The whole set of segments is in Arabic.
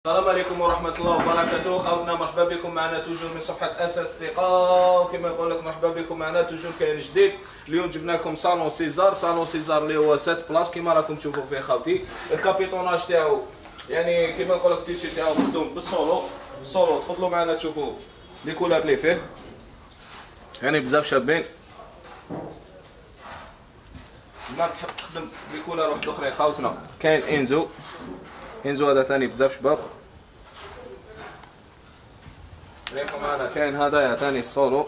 السلام عليكم ورحمة الله وبركاته. خوتنا مرحبا بكم معنا توجور من صفحة أثاث الثقة، وكما نقول لك مرحبا بكم معنا توجور كاين جديد. اليوم جبنا لكم صالون سيزار اللي هو 7 بلاص كما راكم تشوفوا فيه خاوتي. الكابيتوناج تاعو يعني كما نقول لك التيشي تاعو مخدوم بالسولو. تفضلوا معنا تشوفوا لي كولار اللي فيه، يعني بزاف شابين. المارك تخدم لي كولار واحد اخرين خاوتنا. كاين انزو هذا ثاني بزاف شباب. ريكم معنا كاين هدايا ثاني السولو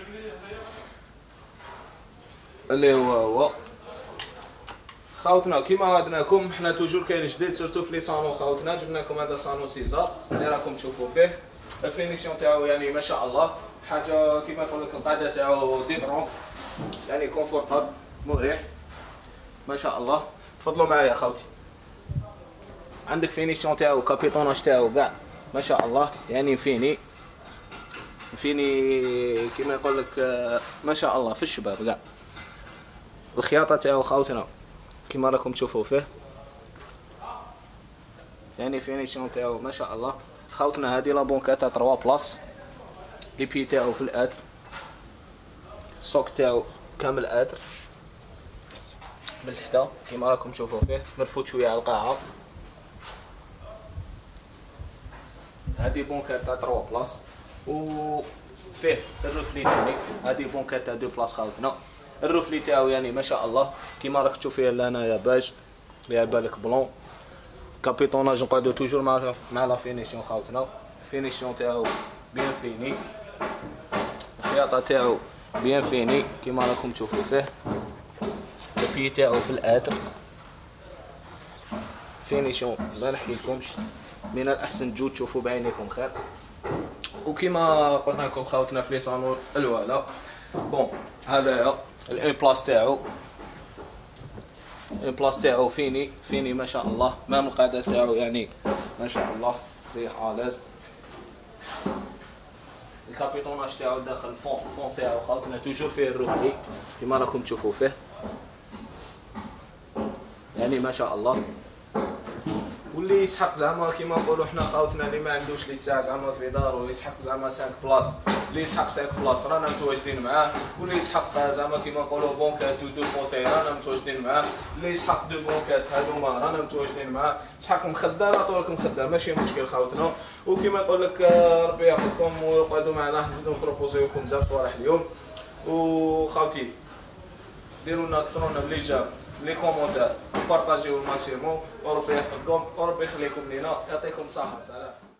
اللي هو خاوتنا. كيما وعدناكم حنا توجور كاين جديد سورتو في لي صالون خاوتنا. جبنا لكم هذا صالون سيزار اللي راكم تشوفوا فيه. الفينيسيون تاعو يعني ما شاء الله، حاجه كيما نقول لك القعده تاعو ديبرون، يعني كونفورتابل مريح ما شاء الله. تفضلوا معايا خاوتي. عندك فينيسيون تاعو كابيتوناج تاعو كاع ما شاء الله، يعني فيني كيما يقول لك ما شاء الله في الشباب كاع. الخياطه تاعو خاوتنا كيما راكم تشوفوا فيه، يعني فينيسيون تاعو ما شاء الله خاوتنا. هذه لا بونكات تاع 3 بلاص، لي بي تاعو في الادر، السوق تاعو كامل ادر بالتحتا كيما راكم تشوفوا فيه، مرفوت شويه على القاعه. هذه بونكات تاع 3 بلاص وفيه الروفلي تاعي. هذه بونكات تاع 2 بلاص خاوتنا. الروفلي تاعو يعني ما شاء الله كيما راك تشوف فيه لهنايا باج اللي على بالك بلون. كابيتوناج نقعدو توجور مع لا فينيسيون خاوتنا. الفينيسيون تاعو بيان فيني، الخياطه تاعو بيان فيني كيما راكم تشوفوا فيه. البي تاعو في الادر، فينيسيون ما نحكيلكمش، من الاحسن تجو تشوفوا بعينيكم خير. وكما قلنا لكم خاوتنا في لي صالون الوالا. بون هذايا الان بلاص تاعو فيني ما شاء الله. مام القعده تاعو يعني ما شاء الله فيه عالز. الكابيتوناج تاعو داخل الفون تاعو خاوتنا توجور فيه الروفلي كما راكم تشوفوا فيه، يعني ما شاء الله. واللي يسحق زعما كيما نقولوا حنا خاوتنا اللي ما عندوش لي تاع زعما في دارو يسحق زعما 5 بلاص، اللي يسحق 5 بلاص رانا متواجدين معاه. واللي يسحق زعما كيما نقولوا بونكات و 2 فونتي رانا متواجدين معاه. اللي يسحق 2 بونكات هادوما رانا متواجدين معاه. تسحق مخده نعطيو لكم مخده ماشي مشكل خاوتنا. وكيما نقول لك ربي يحفظكم وقعدوا معنا، نزيدو نبروبوزيو لكم بزاف صوالح اليوم. وخاوتي ديروا لنا كثرونا بليجاب لي كومونتير، بارطاجيو الماكسيموم، وربي يحفظكم وربي يخليكم لينا. يعطيكم الصحة. سلام.